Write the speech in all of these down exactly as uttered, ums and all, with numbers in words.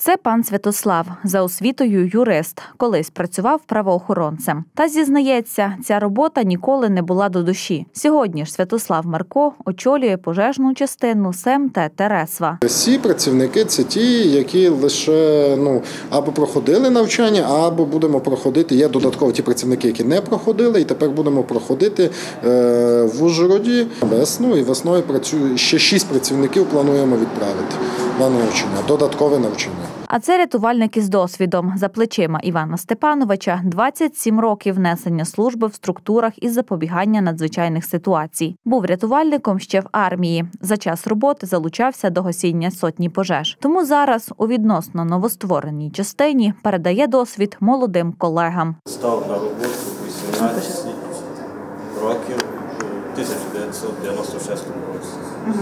Це пан Святослав, за освітою юрист, колись працював правоохоронцем. Та зізнається, ця робота ніколи не була до душі. Сьогодні ж Святослав Марко очолює пожежну частину СЕМ Т Тересва. Всі працівники – це ті, які лише ну, або проходили навчання, або будемо проходити. Є додатково ті працівники, які не проходили, і тепер будемо проходити е, в Ужгороді. Весну і весною працює ще шість працівників, плануємо відправити на навчання, додаткове навчання. А це рятувальники з досвідом. За плечима Івана Степановича двадцять сім років несення служби в структурах із запобігання надзвичайних ситуацій. Був рятувальником ще в армії. За час роботи залучався до гасіння сотні пожеж. Тому зараз у відносно новоствореній частині передає досвід молодим колегам. Став на роботу вісімнадцять років у тисяча дев'ятсот дев'яносто шостому році. Угу.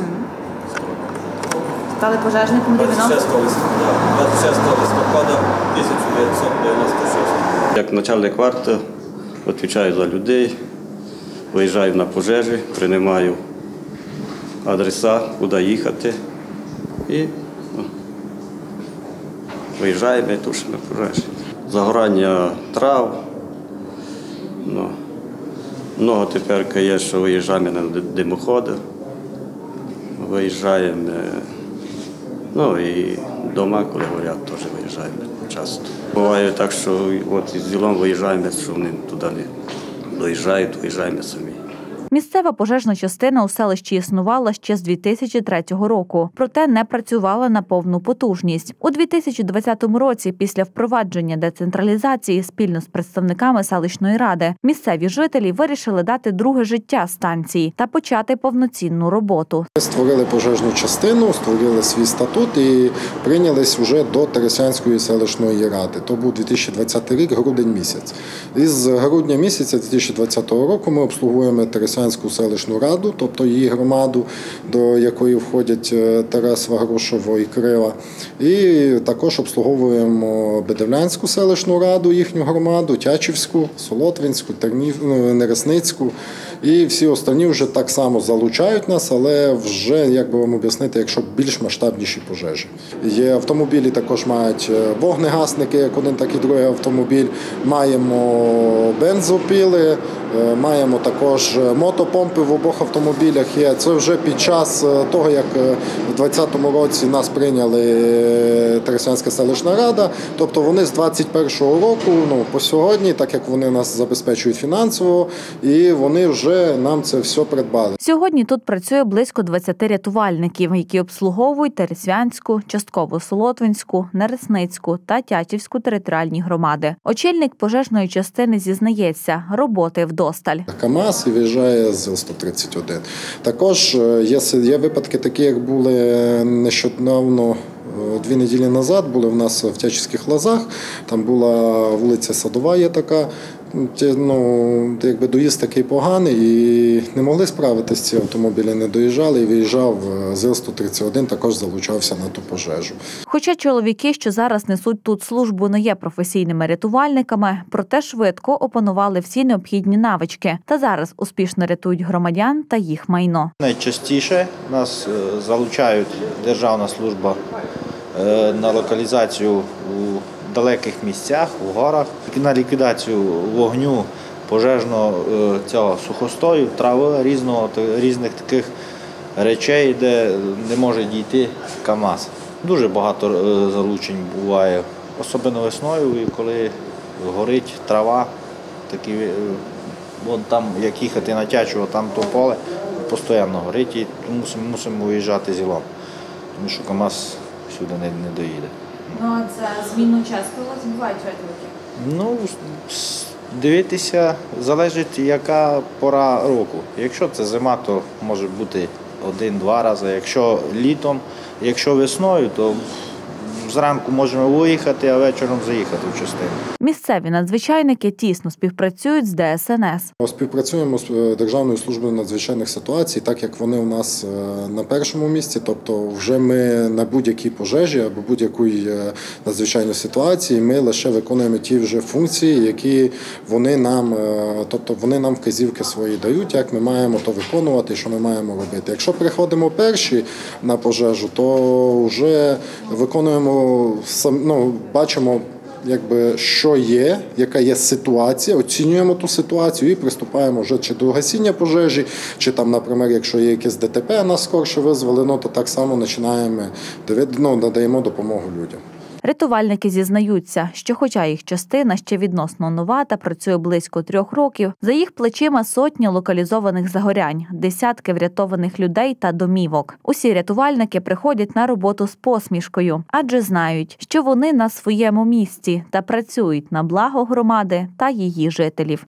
Стали пожежником двадцять шостого листопада тисяча дев'ятсот дев'яносто шостого. Як начальник варти відповідаю за людей, виїжджаю на пожежі, приймаю адреса, куди їхати і ну, виїжджаємо і тушимо пожежі. Загорання трав. Ну, много тепер є, що виїжджаємо на димоходи, виїжджаємо. Ну і вдома, коли горять, теж виїжджаємо часто. Буває так, що от із ділом виїжджаємо, що вони туди не доїжджають, виїжджаємо самі. Місцева пожежна частина у селищі існувала ще з дві тисячі третього року, проте не працювала на повну потужність. У дві тисячі двадцятому році, після впровадження децентралізації спільно з представниками селищної ради, місцеві жителі вирішили дати друге життя станції та почати повноцінну роботу. Ми створили пожежну частину, створили свій статут і прийнялись вже до Тересянської селищної ради. То був дві тисячі двадцятий рік, грудень місяць. Із грудня місяця дві тисячі двадцятого року ми обслуговуємо Тересянську селищну раду, тобто її громаду, до якої входять Тересва, Грушово і Крива. І також обслуговуємо Бедевлянську селищну раду, їхню громаду, Тячівську, Солотвинську, Тернів, Нересницьку. І всі останні вже так само залучають нас, але вже, як би вам об'яснити, якщо більш масштабніші пожежі. Є автомобілі, також мають вогнегасники, як один, так і другий автомобіль. Маємо бензопіли, маємо також мотопомпи в обох автомобілях є. Це вже під час того, як у двадцятому році нас прийняли Тересянська селищна рада, тобто вони з двадцять першого року, ну, по сьогодні, так як вони нас забезпечують фінансово, і вони вже нам це все придбали. Сьогодні тут працює близько двадцяти рятувальників, які обслуговують Тересвянську, частково Солотвинську, Нересницьку та Тячівську територіальні громади. Очільник пожежної частини зізнається, роботи вдосталь. КАМАЗ і виїжджає з сто тридцять один. Також є, є випадки такі, як були нещодавно, дві неділі назад, були в нас в Тячівських Лозах, там була вулиця Садова є така, ну, якби доїзд такий поганий і не могли справитися, ці автомобілі не доїжджали і виїжджав з сто тридцять один, також залучався на ту пожежу. Хоча чоловіки, що зараз несуть тут службу, не є професійними рятувальниками, проте швидко опанували всі необхідні навички та зараз успішно рятують громадян та їх майно. Найчастіше нас залучають Державна служба на локалізацію у далеких місцях, у горах, на ліквідацію вогню, пожежного цього сухостою, трави, різного, різних таких речей, де не може дійти КАМАЗ. Дуже багато залучень буває, особливо весною, коли горить трава, такі, вон там, як їхати на Тячево, там то поле, постійно горить, і мусимо, мусимо виїжджати зілом, тому що КАМАЗ сюди не, не доїде. Ну, а це змінну часто у вас бувають рятунки? Ну, дивитися, залежить, яка пора року. Якщо це зима, то може бути один-два рази. Якщо літом, якщо весною, то зранку можемо виїхати, а вечором заїхати в частину. Місцеві надзвичайники тісно співпрацюють з Де Ес Ен Ес. Співпрацюємо з Державною службою надзвичайних ситуацій, так як вони у нас на першому місці, тобто вже ми на будь-якій пожежі або будь-якій надзвичайній ситуації ми лише виконуємо ті вже функції, які вони нам, тобто вони нам вказівки свої дають, як ми маємо то виконувати, що ми маємо робити. Якщо приходимо перші на пожежу, то вже виконуємо сам, ну, бачимо, якби, що є, яка є ситуація, оцінюємо ту ситуацію і приступаємо вже чи до гасіння пожежі, чи там, наприклад, якщо є якесь ДТП, нас скорше визвали, ну, то так само починаємо, ну, надаємо допомогу людям. Рятувальники зізнаються, що хоча їх частина ще відносно нова та працює близько трьох років, за їх плечима сотні локалізованих загорянь, десятки врятованих людей та домівок. Усі рятувальники приходять на роботу з посмішкою, адже знають, що вони на своєму місці та працюють на благо громади та її жителів.